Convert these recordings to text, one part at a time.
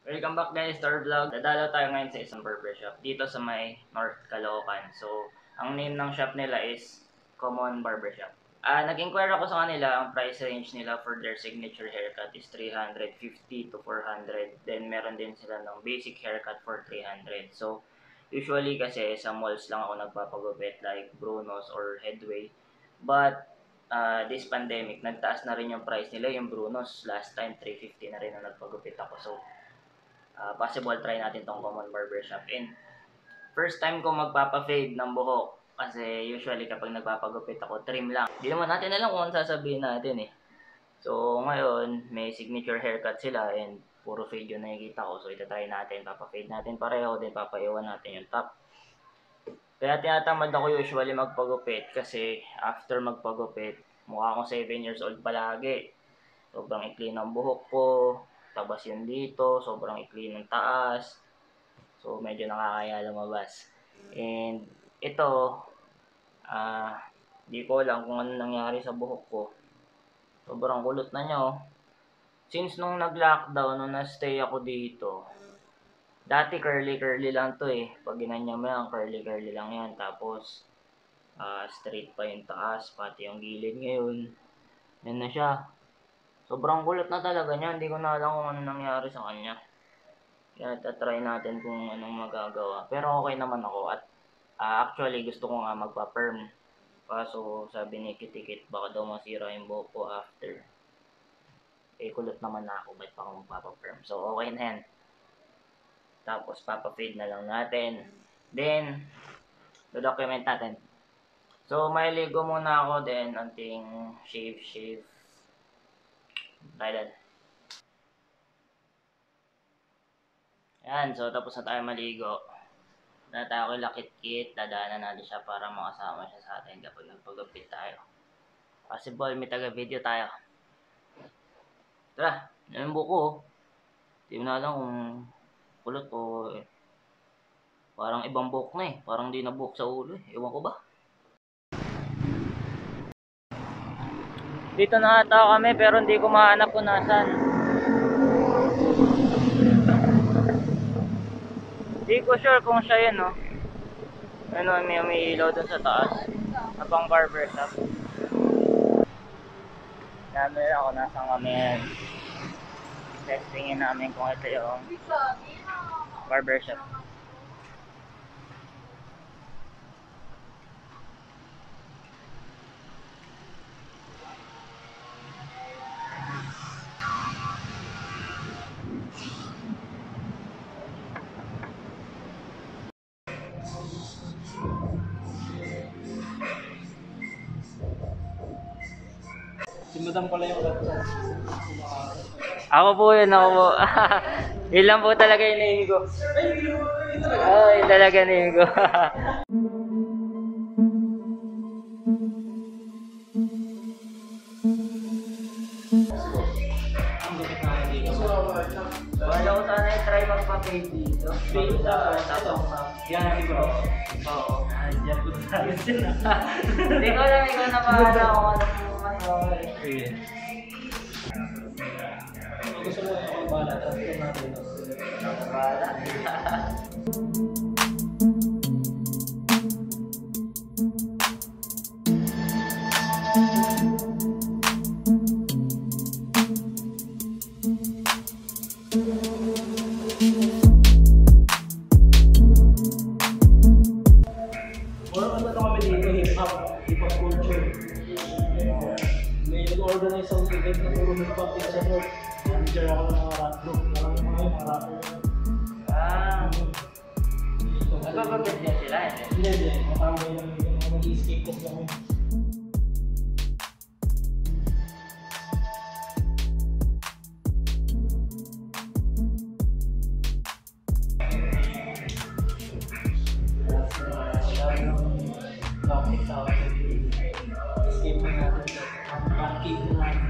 Welcome back guys to our vlog. Dadalaw tayo ngayon sa isang barbershop dito sa may North Caloocan. So, ang name ng shop nila is Common Barbershop. Nag-inquire ako sa kanila, ang price range nila for their signature haircut is 350 to 400. Then meron din sila ng basic haircut for 300. So, usually kasi sa malls lang ako nagpapagupit like Bruno's or Headway. But this pandemic, nagtaas na rin yung price nila. Yung Bruno's last time 350 na rin na nagpagupit ako. So, possible try natin tong Common Barbershop. And first time ko magpapa-fade ng buhok. Kasi usually kapag nagpapagupit ako, trim lang. Hindi naman natin alam kung ano sasabihin natin eh. So ngayon, may signature haircut sila and puro fade yung nakikita ko. So itatry natin, papa-fade natin pareho, then papaiwan natin yung top. Kaya tinatamad ako usually magpagupit kasi after magpagupit, mukha akong 7 years old palagi. Sobrang ikli ng buhok ko, tabas yun dito, sobrang ikli ng taas. So, medyo nakakaya lumabas. And, ito, di ko alam kung ano nangyari sa buhok ko. Sobrang kulot na niya, oh. Since nung nag-lockdown, nung na-stay ako dito, dati curly-curly lang to eh. Pag ginanya mo yan, curly-curly lang yan. Tapos, straight pa yung taas, pati yung gilid ngayon. Yan na siya. Sobrang kulot na talaga niya. Hindi ko na alam kung ano nangyari sa kanya. Kaya tatry natin kung anong magagawa. Pero okay naman ako. At actually gusto ko nga magpa-perm. Kaso sabi ni Kitikit baka daw masira yung buhok ko after. Eh kulot naman na ako. Ba't pa ako magpapa-perm? So okay na yan. Tapos papa-fade na lang natin. Then, do-document natin. So may ligo muna ako. Then anting shave. Thailand. Yan, so tapos na tayo maligo. Na tayo kay Lakit-Kit, dadaanan natin siya para makasama siya sa atin kapag nagpagupit tayo. Possible, may taga-video tayo. Tara, yan yung buko. Hindi mo na alam kung kulot o parang ibang buhok na eh. Parang di na buhok sa ulo eh. Ewan ko ba? Dito na ata kami pero hindi ko mahanap kung nasan. Hindi ko sure kung siya yun, no? Ano, may umiilaw dun sa taas. Habang barbershop. Namin ako nasaan kami. Testingin namin kung ito yung barbershop. Si Madam pala yung Ako po yun, ako po. Yun lang po talaga yung name ko. Oo, yun talaga name ko. Wala ko sana i-try magpa-fade dito. Fade na tapos yan, bro. Oo. Yan po tayo. Hindi ko lang ikaw na pahala kung ano po mas okay. gusto mo ako bala talaga natin. Bala. Hip-hop culture. May nag-organize ang event na puro hip-hop din sa North. Manager ako ng mga rap group. Marami mga rapper. Nagpapagod din sila eh. Hindi. Matambay lang yung mag-escape test lang yun. Escape na natin. Pancake na natin.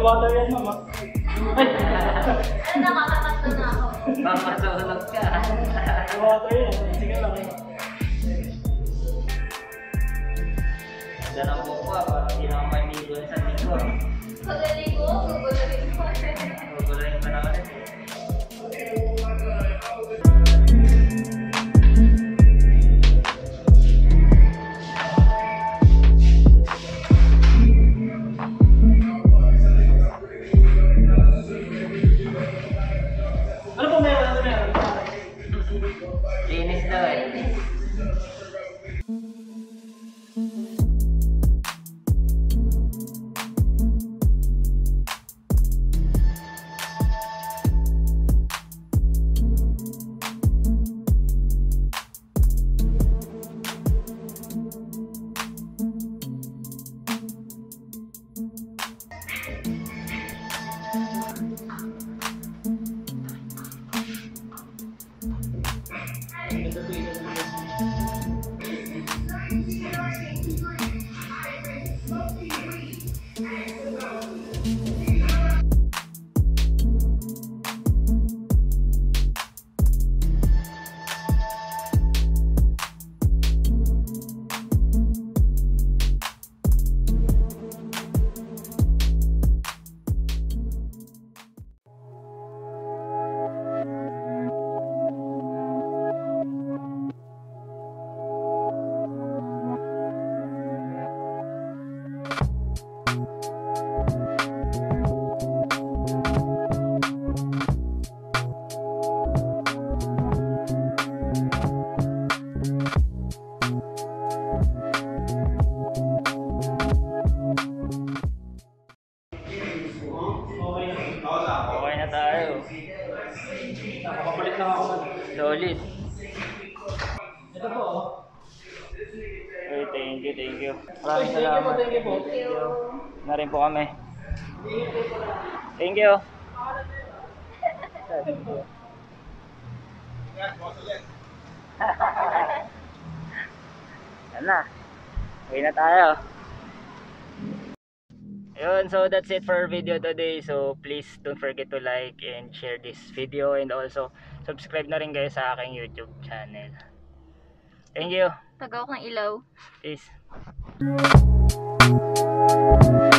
water yan, mama. Ay! Ano, nakakatakto na ako. Mamasunog ka. May water yan. Sige lang. Diyan ang buka, parang hindi naman may ligo sa linggo. Pagaling ko, gugularin ko. Gugulayin ka naman eh. Ano po meron? Ano meron? Linis daw eh. Okay na tayo. Nakapabalik lang ako man. Solid. Ito po, oh. Hey, thank you, thank you. Ay, Maraming salamat. thank you po. Thank you. Na rin po kami. Thank you. Yan na. Okay na tayo. Ayun, so that's it for our video today. So please don't forget to like and share this video, and also subscribe na rin guys sa aking YouTube channel. Thank you. Tagaw kang ilaw. Peace.